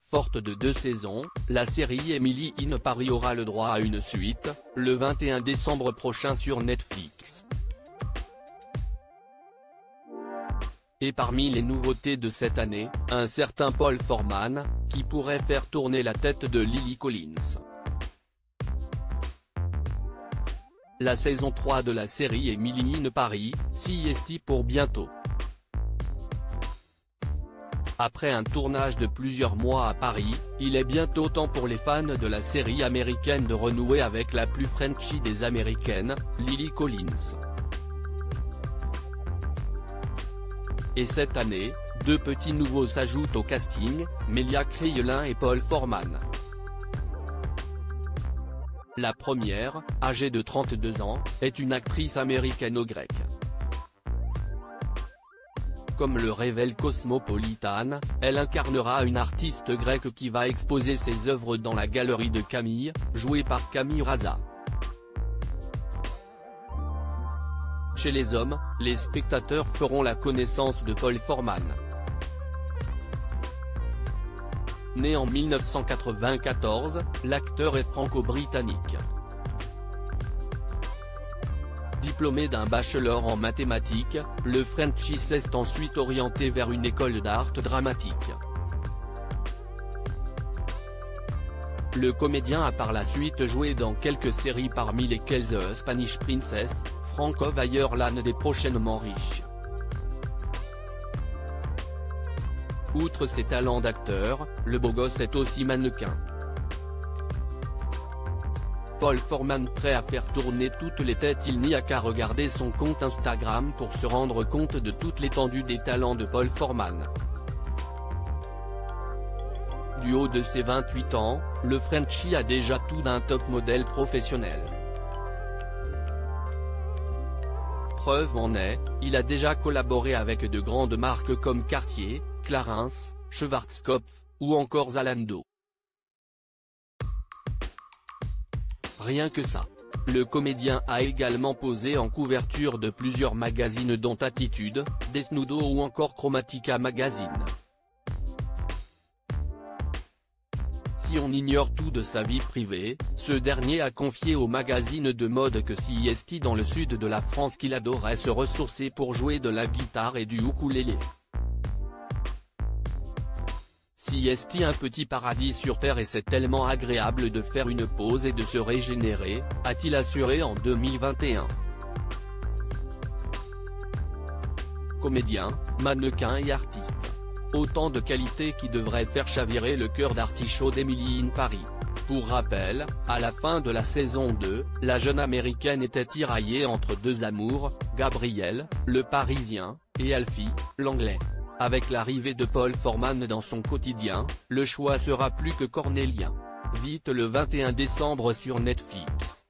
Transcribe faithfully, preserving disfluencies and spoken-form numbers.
Forte de deux saisons, la série Emily in Paris aura le droit à une suite, le vingt et un décembre prochain sur Netflix. Et parmi les nouveautés de cette année, un certain Paul Forman, qui pourrait faire tourner la tête de Lily Collins. La saison trois de la série Emily in Paris, C S T pour bientôt. Après un tournage de plusieurs mois à Paris, il est bientôt temps pour les fans de la série américaine de renouer avec la plus Frenchy des américaines, Lily Collins. Et cette année, deux petits nouveaux s'ajoutent au casting, Melia Criollin et Paul Forman. La première, âgée de trente-deux ans, est une actrice américano-grecque. Comme le révèle Cosmopolitan, elle incarnera une artiste grecque qui va exposer ses œuvres dans la galerie de Camille, jouée par Camille Raza. Chez les hommes, les spectateurs feront la connaissance de Paul Forman. Né en mille neuf cent quatre-vingt-quatorze, l'acteur est franco-britannique. Diplômé d'un bachelor en mathématiques, le Frenchie s'est ensuite orienté vers une école d'art dramatique. Le comédien a par la suite joué dans quelques séries parmi lesquelles The Spanish Princess, Frank of Ireland et Prochainement riche. Outre ses talents d'acteur, le beau gosse est aussi mannequin. Paul Forman prêt à faire tourner toutes les têtes. Il n'y a qu'à regarder son compte Instagram pour se rendre compte de toute l'étendue des talents de Paul Forman. Du haut de ses vingt-huit ans, le Frenchie a déjà tout d'un top modèle professionnel. Preuve en est, il a déjà collaboré avec de grandes marques comme Cartier, Clarins, Schwarzkopf, ou encore Zalando. Rien que ça. Le comédien a également posé en couverture de plusieurs magazines dont Attitude, Desnudo ou encore Chromatica Magazine. Si on ignore tout de sa vie privée, ce dernier a confié au magazine de mode que C S T dans le sud de la France qu'il adorait se ressourcer pour jouer de la guitare et du ukulélé. C S T un petit paradis sur terre et c'est tellement agréable de faire une pause et de se régénérer, a-t-il assuré en deux mille vingt et un. Comédien, mannequin et artiste. Autant de qualités qui devraient faire chavirer le cœur d'artichaut d'Emily in Paris. Pour rappel, à la fin de la saison deux, la jeune américaine était tiraillée entre deux amours, Gabriel, le Parisien, et Alfie, l'Anglais. Avec l'arrivée de Paul Forman dans son quotidien, le choix sera plus que cornélien. Vite le vingt et un décembre sur Netflix.